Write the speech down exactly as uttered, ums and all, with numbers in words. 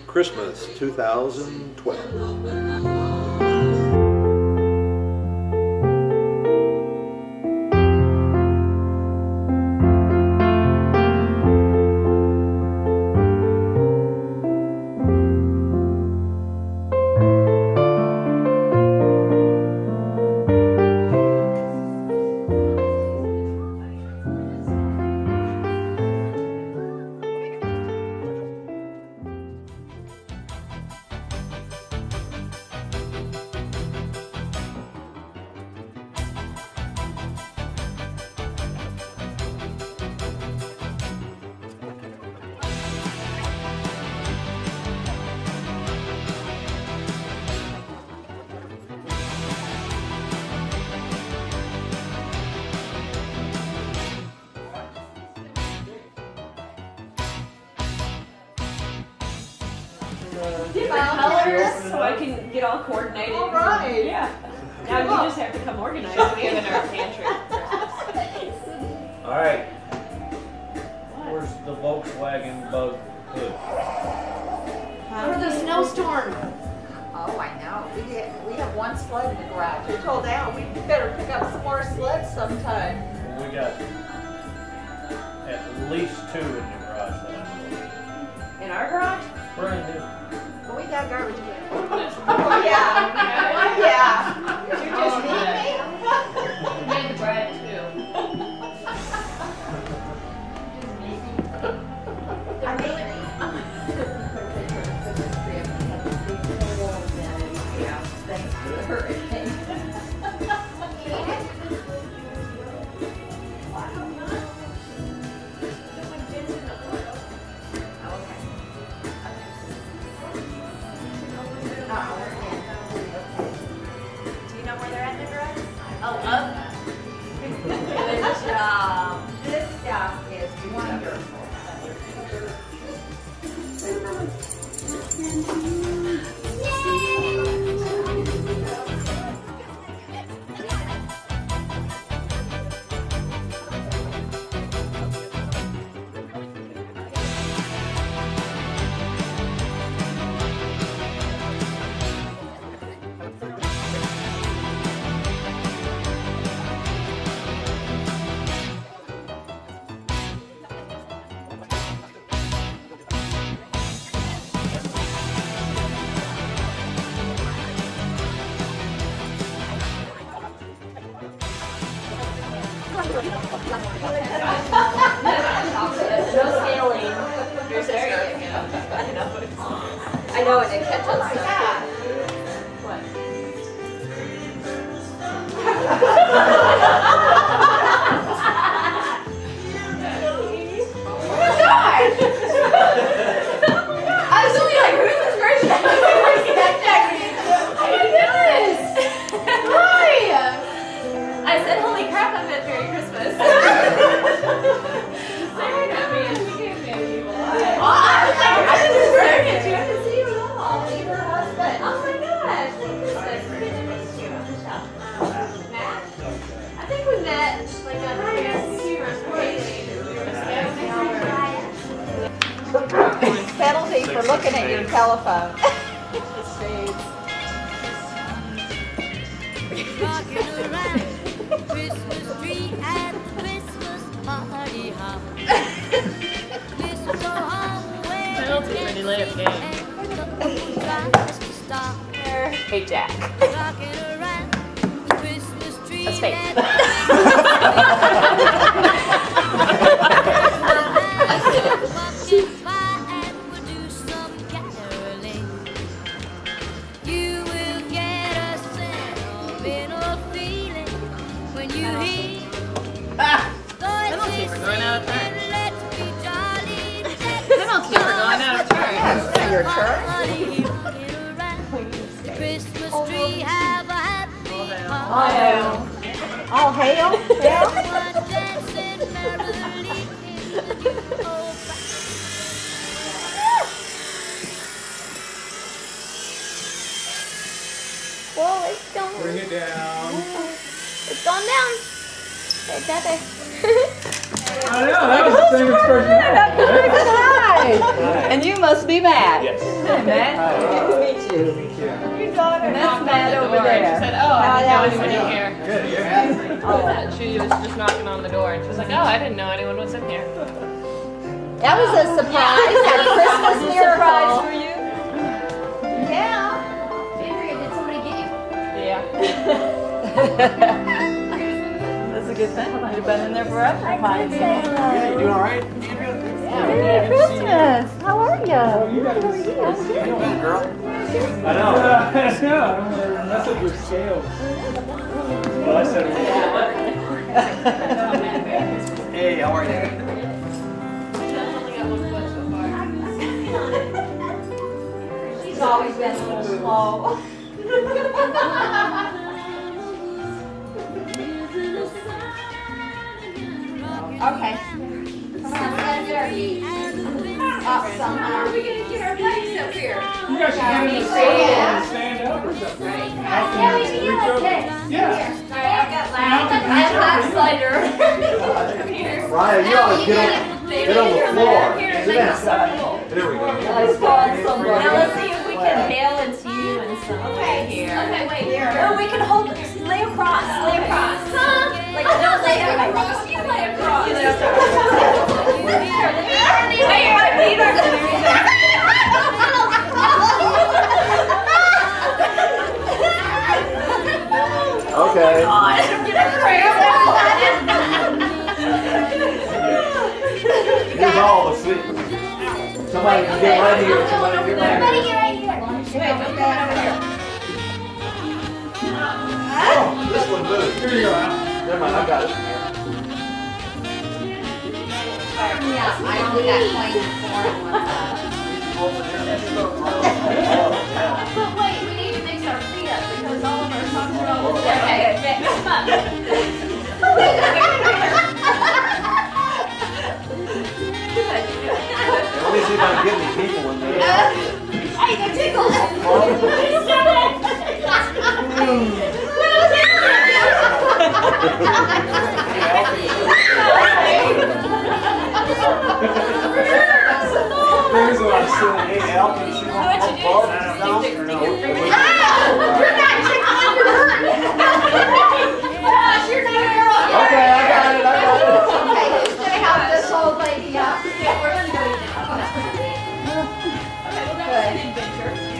Christmas two thousand twelve. Different colors, so I can get all coordinated. All right. Yeah. Now you just have to come organized. We have in our pantry for Christmas. All right. Where's the Volkswagen Bug hood? For the snowstorm. Oh, I know. We have, we have one sled in the garage. I told Al we better pick up some more sleds sometime. Well, we got at least two in the garage that I know of. In our garage? Brand new. We got garbage cans. Oh, yeah. Yeah. You just need me? We made the bread too. I mean, yeah, thanks to the hurricane. Oh, up. Good job. This stuff is wonderful. No sailing. Your sister. I know. I know it catches us. What? I was only like, who's this person? Oh my goodness! Hi! I said, holy crap, I meant Merry Christmas. Staring at me and she gave me a evil eye. Oh, I was like, I didn't deserve it. She had to see you at all. Leave her husband. Oh my gosh, Merry Christmas. Who did you meet you? Matt? I think we met like on New Year's Penalty for looking at your telephone. Rocking around Christmas tree at the Christmas party hop. Penalty for delay of game. Hey Jack. Rocking around the Christmas tree. That's fake. Pumpkin pie and we'll do some caroling. You will get a sentimental feeling when you hear Penalty for going out of turn. let's be jolly. Penalty for going out of turn. Your turn? The Christmas tree have a happy All hail. All hail? Yeah. Whoa, it's gone. Bring it down. It's gone down. Hey, Daddy. I know, that was the same expression. And you must be mad. Yes. Nice. Hey, Matt. Good to meet you. Your daughter. That's Matt over there. She said, oh, I didn't know that was anyone in me. here. Good, yeah. Oh, that she was just knocking on the door and she was like, oh, I didn't know anyone was in here. That was a surprise. A Christmas miracle. for you. Yeah. Andrea, did somebody get you? Yeah. That's a good thing. You've been in there forever. Yeah, you doing all right, Andrea? Merry Christmas. How are you? How you been, girl? I know. I know. I'm messing with scales. Well, I said, Hey, how are you? She's always been a little slow. Okay. Somehow we gotta get our knees up somehow. We gotta get our legs up here. you guys should get in the circle and stand up or something. Yeah, we should get like this. Yeah. Alright, I got loud. I have hot slider. Come here. Ryan, you ought to get on, get on the floor. Here, Sit like down. some- There we go. Now let's see if we can hail into you and some. Okay, here. Okay, wait. Here. Oh, we can hold. Lay across. Lay across. Huh? Like don't lay across. You lay across. You lay across. Here, lay Okay. Here's all the secrets. Somebody can get right here. Somebody get right here. right here. Wait, don't come over here. Oh, this one moved. Here you go, Al. Never mind, I got it. Yeah, I only got plain four But wait, we need to mix our feet up because all of our socks are all over. Okay, mix them up. Let me see if I can get any people in there. Hey, they tickle. There's a lot of silly. Hey, Al, can you shoot What you do ball? is No. stick your finger No. through it. You're not tickling your hurt. Gosh, you're not here. Okay, I got it, I got it. Okay, who's gonna help this old lady up? Yeah, we're gonna go eat it. Okay, well, that was an adventure.